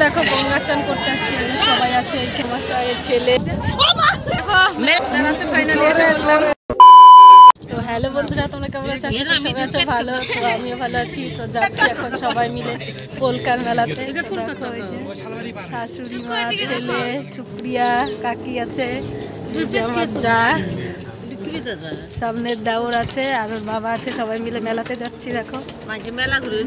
দেখো গঙ্গা চান করতে আসছি, সবাই আছে এইখানে, ছেলে বেড়াতে ফাইনালি এসে বললাম। তো হ্যালো বন্ধুরা, তোমরা কেমন আছো? সবাই আছো ভালো, তো আমিও ভালো আছি। তো যাচ্ছি এখন সবাই মিলে পোলকার মেলাতে। শাশুড়ি মা, ছেলে, সুপ্রিয়া কাকি আছে, আমার যা, সামনের দেওর আছে, আর ওর বাবা আছে, সবাই মিলে মেলাতে যাচ্ছি। দেখো মেলা ঘুরে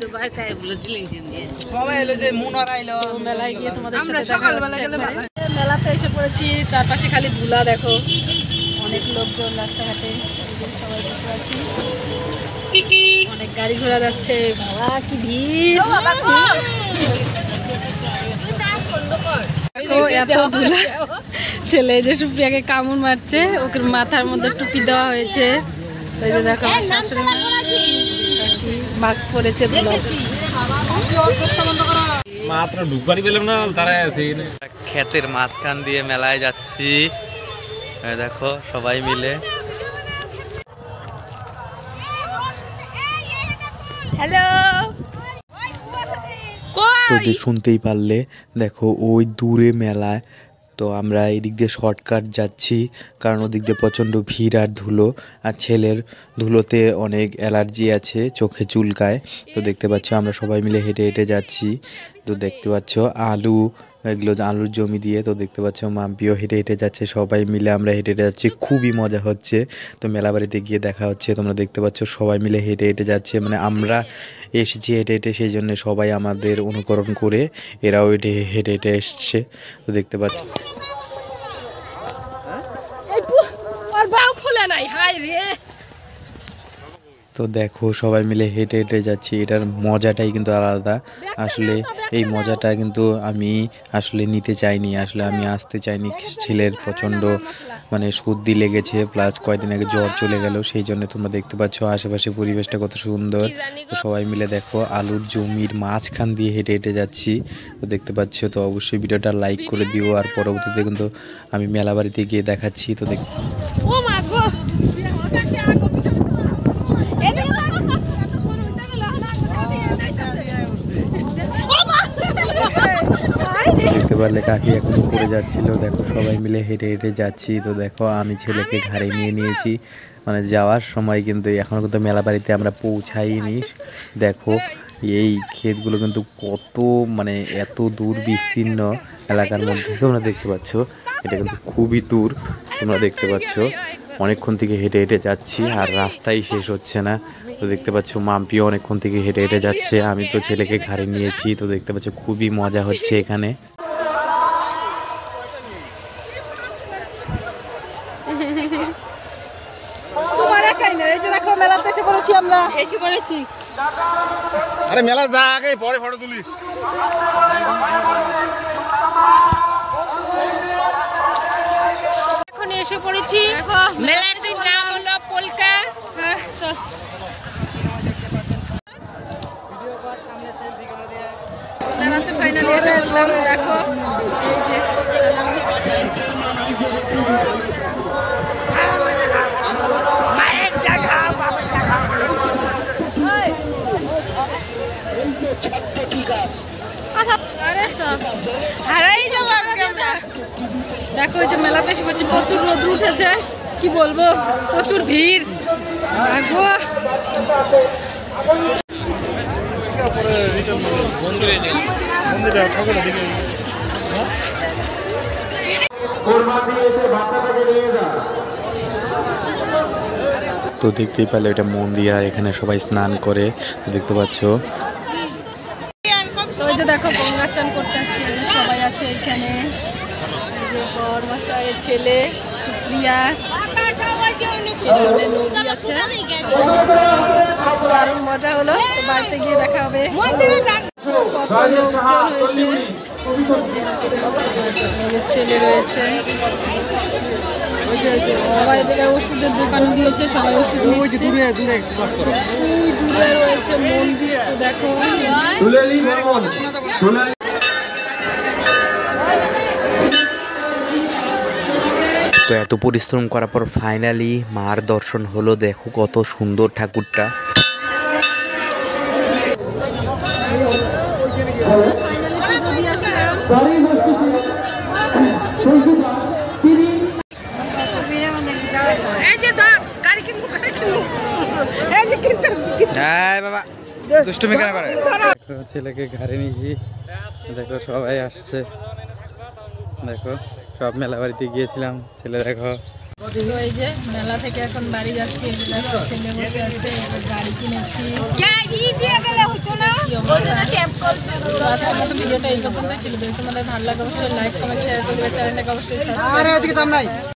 মেলায় গিয়ে তোমাদের সাথে দেখা হচ্ছে। মেলাতে এসে পড়েছি, চারপাশে খালি ধুলা, দেখো অনেক লোকজন রাস্তাঘাটে, সবাই বসে আছি, অনেক গাড়ি ঘোড়া যাচ্ছে। বাবা কি ভিড়, এত ধুলা। ছেলে যে সুপ্রিয়াকে কামড় মারছে, ওকে মাথার মধ্যে টুপি দেওয়া হয়েছে। ওই যে দেখো আমার শাশুড়ি মাস্ক পরেছে, ধুলা। ক্ষেতের মাঝখান দিয়ে মেলায় যাচ্ছি, দেখো সবাই মিলে। হ্যালো, তো শুনতেই পারলে, দেখো ওই দূরে মেলায়। তো আমরা এদিক দিয়ে শর্টকাট যাচ্ছি, কারণ ওদিক দিয়ে প্রচণ্ড ভিড় আর ধুলো, আর ছেলের ধুলোতে অনেক অ্যালার্জি আছে, চোখে চুলকায়। তো দেখতে পাচ্ছ আমরা সবাই মিলে হেঁটে হেঁটে যাচ্ছি। তো দেখতে পাচ্ছ আলু, এগুলো আলুর জমি দিয়ে। তো দেখতে পাচ্ছ মাম্পিও হেঁটে হেঁটে যাচ্ছে, সবাই মিলে আমরা হেঁটে হেঁটে যাচ্ছি, খুবই মজা হচ্ছে। তো মেলা বাড়িতে গিয়ে দেখা হচ্ছে, তোমরা দেখতে পাচ্ছ সবাই মিলে হেঁটে হেঁটে যাচ্ছে, মানে আমরা এসেছি হেঁটে হেঁটে, সেই জন্য সবাই আমাদের অনুকরণ করে এরাও হেঁটে হেঁটে হেঁটে এসছে। তো দেখতে পাচ্ছ তো দেখো সবাই মিলে হেঁটে হেঁটে যাচ্ছি, এটার মজাটাই কিন্তু আলাদা। আসলে এই মজাটা কিন্তু আমি আসলে নিতে চাইনি, আসলে আমি আসতে চাইনি। ছেলের প্রচণ্ড মানে সর্দি লেগেছে, প্লাস কয়েকদিন আগে জ্বর চলে গেল, সেই জন্য তোমরা দেখতে পাচ্ছ আশেপাশে পরিবেশটা কত সুন্দর। তো সবাই মিলে দেখো আলুর জমির মাঝখান দিয়ে হেঁটে হেঁটে যাচ্ছি। তো দেখতে পাচ্ছ, তো অবশ্যই ভিডিওটা লাইক করে দিও, আর পরবর্তীতে কিন্তু আমি মেলা বাড়িতে গিয়ে দেখাচ্ছি। তো দেখ দেখতে পারলে কাকি এখন উপরে যাচ্ছিল, দেখো সবাই মিলে হেঁটে হেঁটে যাচ্ছি। তো দেখো আমি ছেলেকে ঘাড়ে নিয়ে নিয়েছি, মানে যাওয়ার সময় কিন্তু এখনও কিন্তু মেলা বাড়িতে আমরা পৌঁছাইনি। দেখো এই ক্ষেতগুলো কিন্তু কত, মানে এত দূর বিস্তীর্ণ এলাকার মধ্যে, তোমরা দেখতে পাচ্ছ এটা কিন্তু খুবই দূর। তোমরা দেখতে পাচ্ছ অনেকক্ষণ থেকে হেঁটে হেঁটে যাচ্ছি, আর রাস্তাই শেষ হচ্ছে না। তো দেখতে পাচ্ছ মাম্পিও অনেকক্ষণ থেকে হেঁটে হেঁটে যাচ্ছে, আমি তো ছেলেকে ঘাড়ে নিয়েছি। তো দেখতে পাচ্ছ খুবই মজা হচ্ছে এখানে। মেলাতে এসে পড়েছি, আমরা এসে পড়েছি। আরে মেলা যা, আগে পরে ফটো তুলিস। এখন এসে পড়েছি, মেলাটির নাম হলো পোলকা। মেলাতে ফাইনালি এসে বললাম, দেখো এই যে দেখো এই যে মেলাতে এসে পড়ছি, প্রচুর রোদ উঠেছে, কি বলবো, প্রচুর ভিড়। তো দেখতেই পারলে এটা মন্দির, আর এখানে সবাই স্নান করে, দেখতে পাচ্ছ। তো ওই যে দেখো গঙ্গা চান করতে আসছি, সবাই আছে এইখানে, বর মশাইয়ের ছেলে, সুপ্রিয়া, পেছনে নদী আছে, দারুণ মজা হলো। তো বাড়িতে গিয়ে দেখা হবে। কত লোকজন হয়েছে, ছেলে রয়েছে, সবাই জায়গায় ওষুধের দোকানও দিয়েছে, সবাই ওষুধ নিচ্ছে। ওই দূরে রয়েছে মন্দির, তো দেখো তো এত পরিশ্রম করার পর ফাইনালি মার দর্শন হলো, দেখো কত সুন্দর ঠাকুরটা। ফাইনালি পুজো দিয়ে আসছি। এই যে ধর গাড়ি কিনবো এই যে কিনতেছি বাবা দুষ্টুমি কেন করে? ছেলেকে ঘরে নিয়েছি, দেখো সবাই আসছে, দেখো সব মেলা বাড়িতে গিয়েছিলাম, ছেলে দেখো। তো এই যে মেলা থেকে এখন বাড়ি যাচ্ছি, এই যে দেখো ছেলে বসে আছে, এই যে গাড়ি কিনেছি। ভিডিওটা এই পর্যন্তই ছিল, যদি তোমাদের ভালো লাগে অবশ্যই লাইক কমেন্ট শেয়ার করে দেবে, চ্যানেলটাকে অবশ্যই সাবস্ক্রাইব